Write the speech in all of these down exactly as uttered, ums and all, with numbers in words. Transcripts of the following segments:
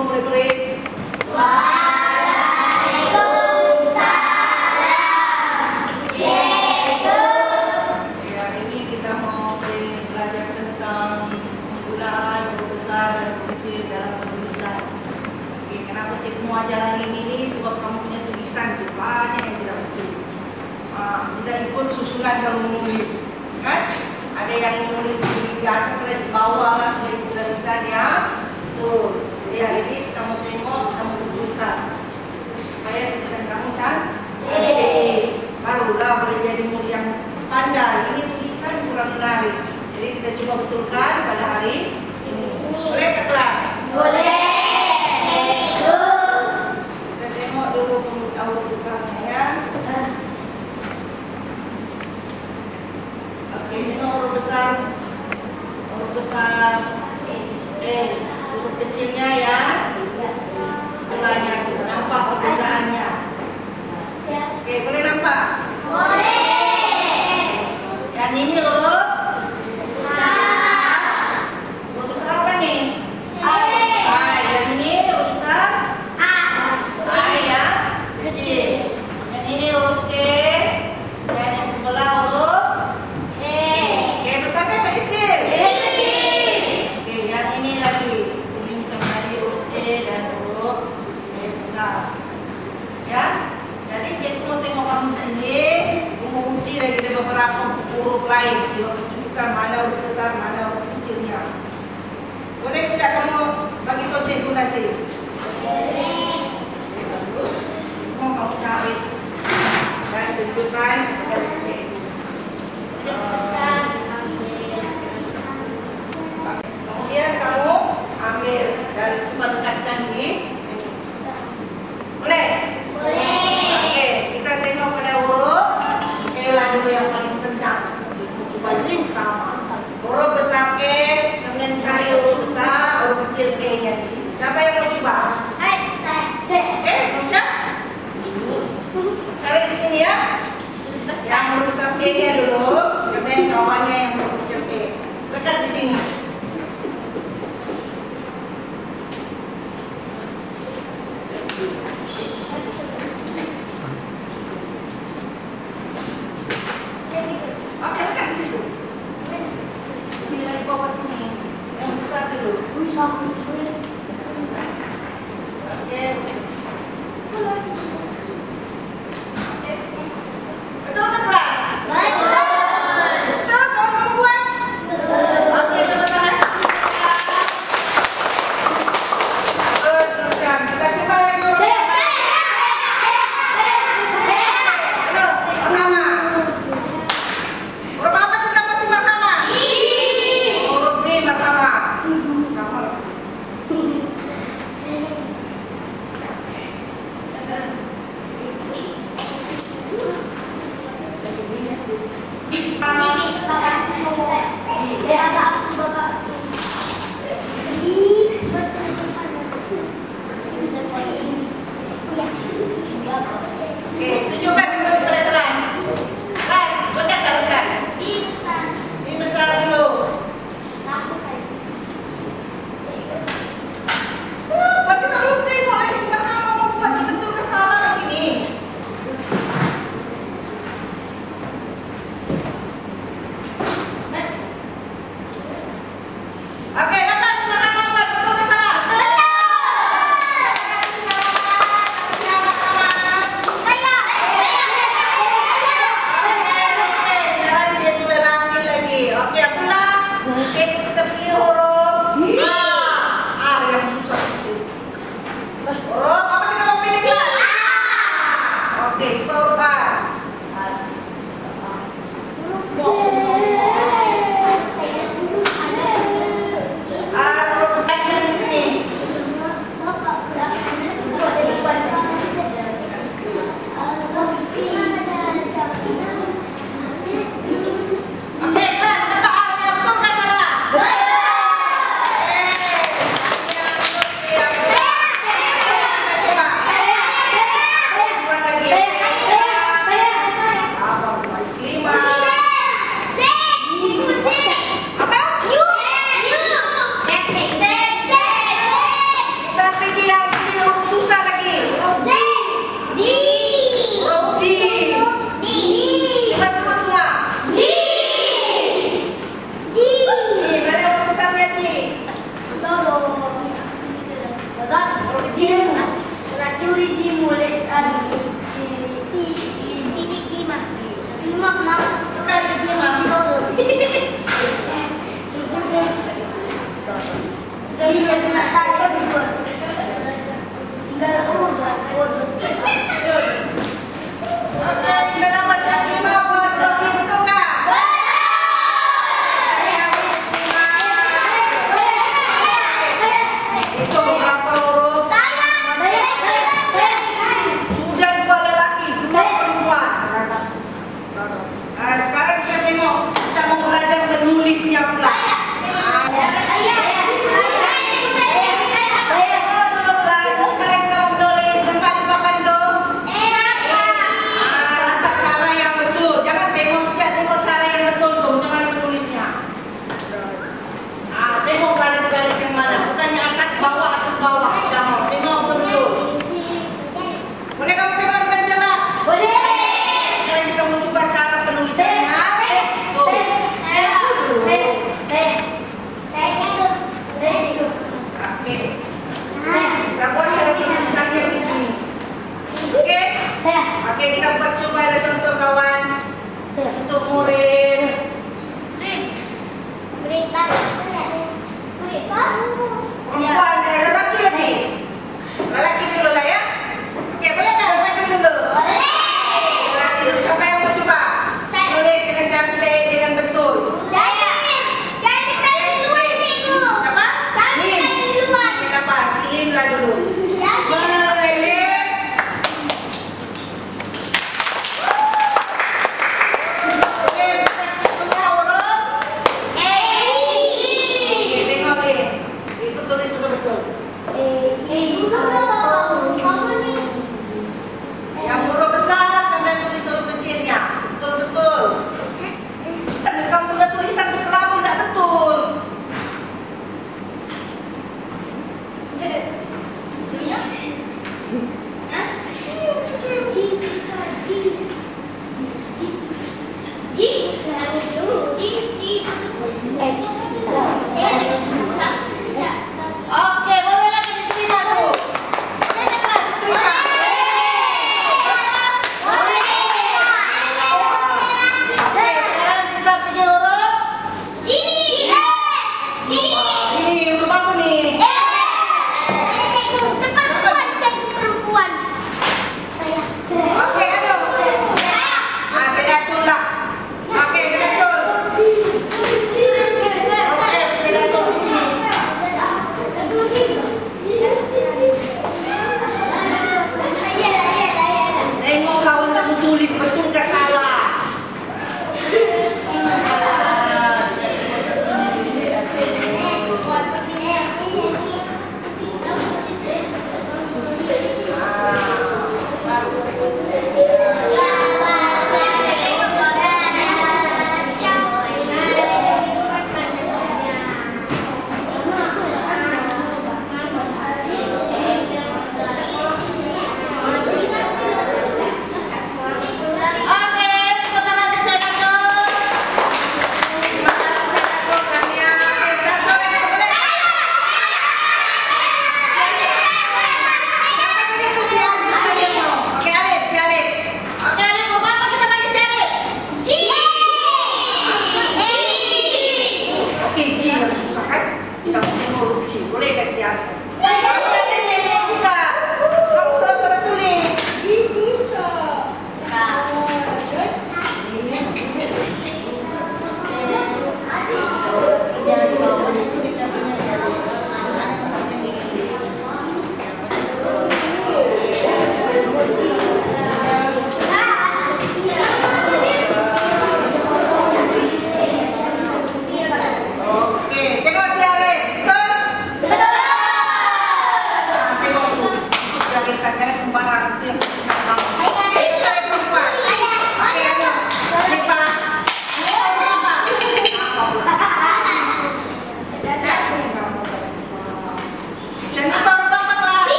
murid-murid? Waalaikumsalam. Cikgu. Oke, hari ini kita mau belajar tentang penggunaan huruf besar dan huruf kecil dalam penulisan. Oke, kenapa cikgu mau ajar hari ini? Sebab kamu punya tulisan itu banyak yang tidak betul. Ah, tidak ikut susunan kalau menulis, kan? Ada yang menulis di atas, ada di bawah lah, tidak ikut tulisannya. Tuh, jadi hari ini kita mau tengok, kamu betulkan supaya tulisan kamu cantik. Barulah boleh jadi murid yang pandai. Ini tulisan kurang menarik, jadi kita coba betulkan pada hari ini. Boleh ke kelas? Boleh. Cikgu. Kita tengok dulu huruf besarnya ya. Oke, ini huruf besar, huruf besar E, huruf kecilnya ya, sebelahnya kita nampak perbedaannya. Oke, boleh nampak? Boleh. Yang ini huruf, Besar. huruf besar apa nih? A. Ah, yang ini huruf besar A. A ya, kecil. Yang ini huruf K, dan yang sebelah huruf E. K besar kan atau kecil? Kecil. Oke, yang ini lagi. Ini sama tadi huruf E dan huruf E besar. Ya. Jadi cikgu mau tengok kamu di sini, aku mau uji lagi dari beberapa huruf lain. Cikgu tunjukkan mana huruf besar, mana huruf kecilnya. Boleh tidak kamu bagi tahu cikgu nanti? Boleh. Oke, bagus. Mau kamu cari dan tunjukkan kepada cikgu. Besar. Kemudian kamu ambil dan coba dekatkan di sini. Boleh? Boleh. Oke, kita tengok pada huruf Ela dulu yang paling senang. Kita coba yang pertama. Huruf besar K, kemudian cari huruf besar, huruf kecil K-nya di sini. Siapa yang mau coba? Hai, saya. Saya. Oke, mau siap? Cari di sini ya. Yang duri di mulut ada si sidik lima lima kenapa Sekali lima. jadi kena tarik dua tinggal udah udah Oke, kita dapat satu lima buat trofi betul kah? Itu berapa huruf? Sudah dua lelaki, dua perempuan. Nah, sekarang kita tengok, kita mau belajar menulisnya pula. Oh, dulu guys, sekarang kita mau menulis tempat dimakan tu. Ah, tempat cara yang betul. Jangan tengok saja, tengok cara yang betul tu. Macam mana menulisnya? Ah, tengok garis-garis yang mana. Bukannya atas bawah, atas bawah. Dah mau tengok betul. Boleh kamu tengok dengan jelas? Sekarang kita mau cuba cara penulisannya. Tuh. Oke. Kita buat cara penulisannya di sini. Oke? Oke, kita buat coba ada contoh kawan. Untuk murid. Perempuan dan lelaki lagi. Lelaki dulu lah ya. Oke, boleh kan? Lelaki dulu. Lelaki dulu. Siapa yang mau coba? Tulis dengan cantik, dengan betul. Siapa? Kenapa? Silin lah dulu. Meleleh. Oke, kita semua huruf. Oke, tengok ni. Itu tulis betul-betul. Yang huruf besar, kemudian tulis huruf kecilnya. Betul-betul. Dan kamu punya tulisan tu selalu tidak betul. Oke, boleh lagi diterima tu. Boleh tak diterima? Oke, sekarang kita punya huruf. Ini huruf apa ni? Oke, aduh. Ah, saya datul lah. Oke, saya datul. Oke, saya datul di sini. Tengok kawan kamu tulis betul ke salah?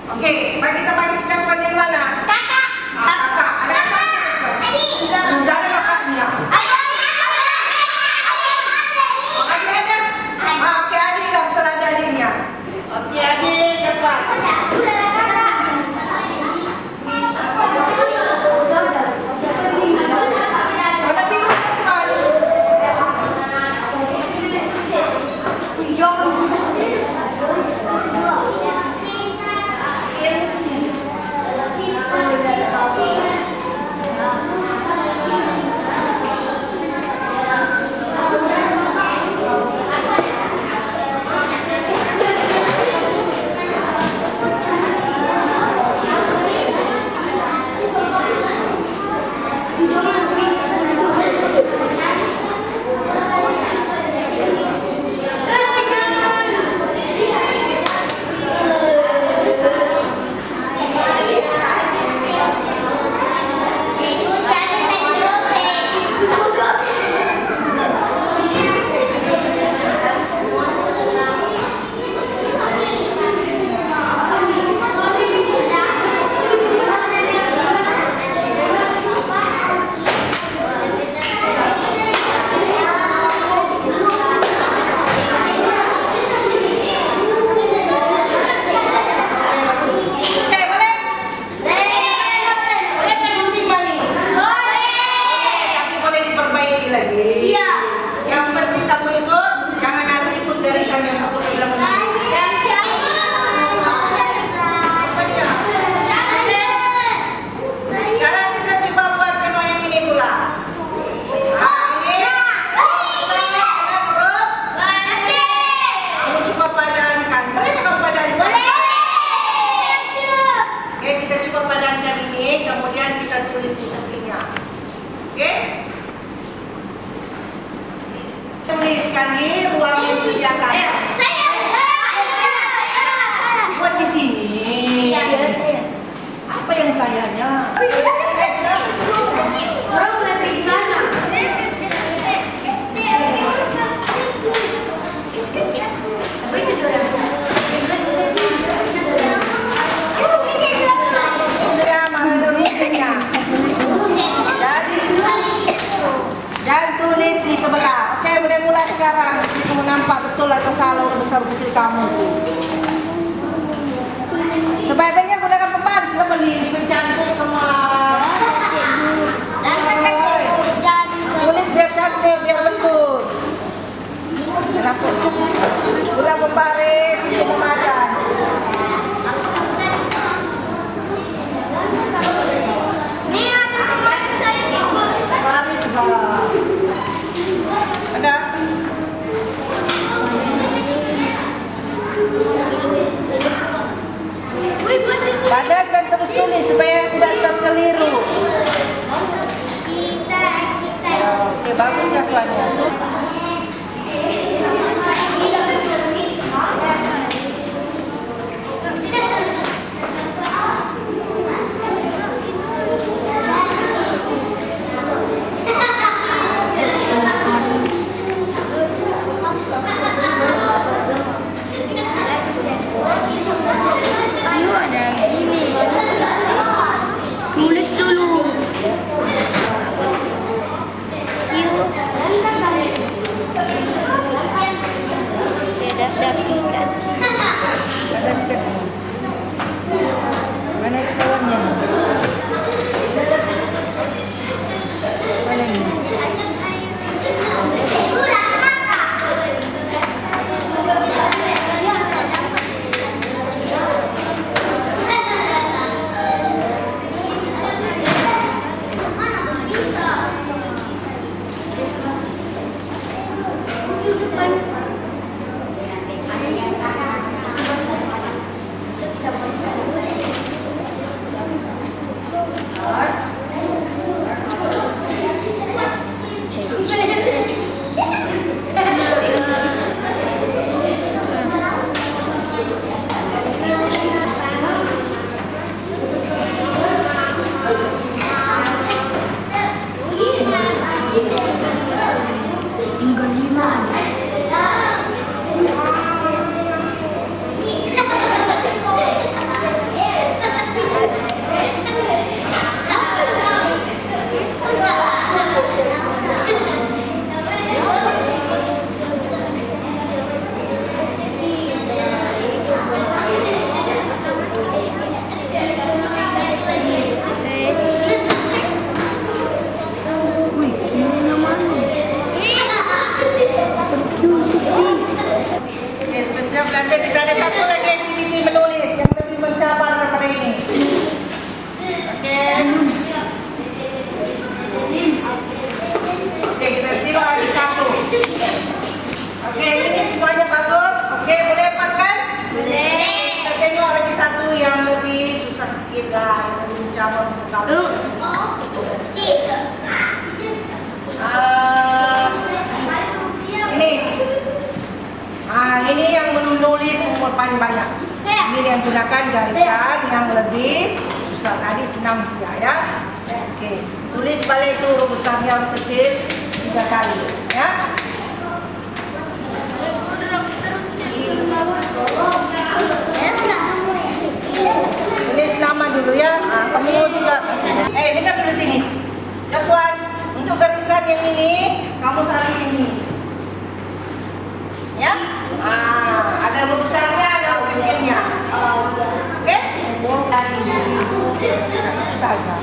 Oke, mari kita panggil si Jaswan dari mana? Kakak. Ah, kakak. Ada kakak? Tadi. Udah ada kakaknya. Ayo. Oh, adik ada? Ah, oke, adik lah, pesan ada adiknya. Oke, adik, Jaswan. Warna biru, Jaswan. Oke, boleh? Boleh kan dulu lima nih? Tapi boleh diperbaiki lagi. Iya. Yang penting kamu ikut, jangan nanti ikut dari sana yang aku bilang menulis. Apa dia? Sekarang kita coba buat yang yang ini pula. Nah, ini saya dengan huruf. Kamu coba padankan. Boleh nggak kamu padankan? Oke, kita coba padankan ini, kemudian kita tulis di tepinya. Oke? Tuliskan di ruang yang disediakan. Buat di sini. Apa yang sayanya? Ya, mana rumusnya? Dan tulis di sebelah. Oke, boleh mulai sekarang. Jadi kamu nampak betul atau salah huruf besar kecil kamu. Sebaiknya gunakan pemanis lah beli supaya cantik kemar. Tulis biar cantik, biar betul. Kenapa? Guna pembaris untuk memadan. Pembaris bah. Ada? Padankan terus tulis supaya tidak terkeliru. Ya, oke, bagus ya suaranya. Yuk ada gini. Tulis dulu. Yuk. sikit lah. Kita bincang untuk kamu. Cik. Ah, ini. Ah, ini yang menulis umur paling banyak. Ini yang gunakan garisan yang lebih besar. Tadi senang saja ya. Okey. Tulis balik tu huruf besarnya huruf kecil tiga kali ya. Tulis nama dulu ya. Ah, kamu juga. Eh, dengar dulu sini. Joshua, untuk garisan yang ini kamu salin ini. Ya? Ah, ada huruf besarnya, ada huruf kecilnya. Oke? Dari itu saja.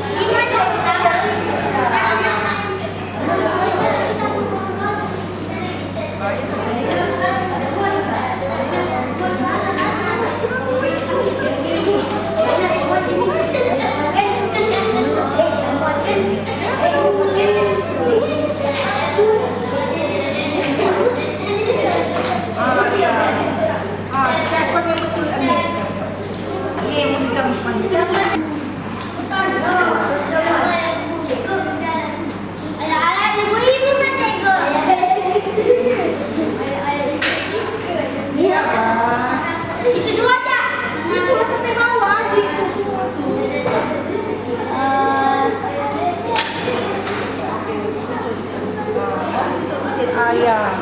Ayah.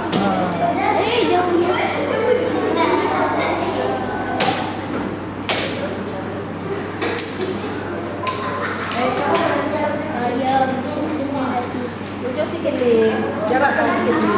Ucap sikit ni, jarakkan sikit ni.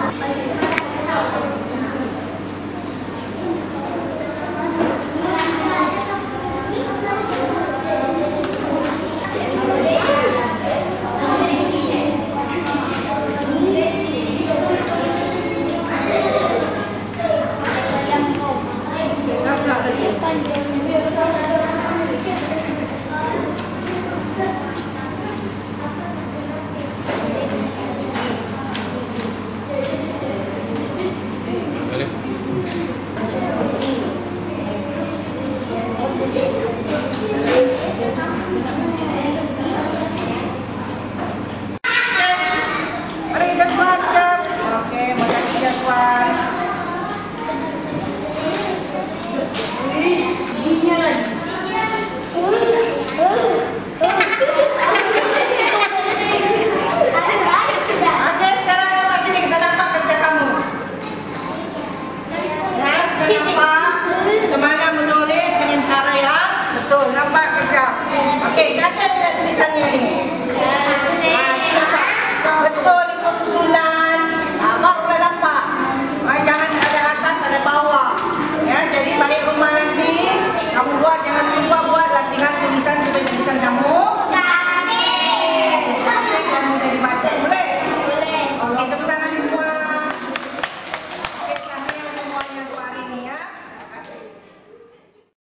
Okey, catat tidak tulisannya ni. Betul ikut susunan.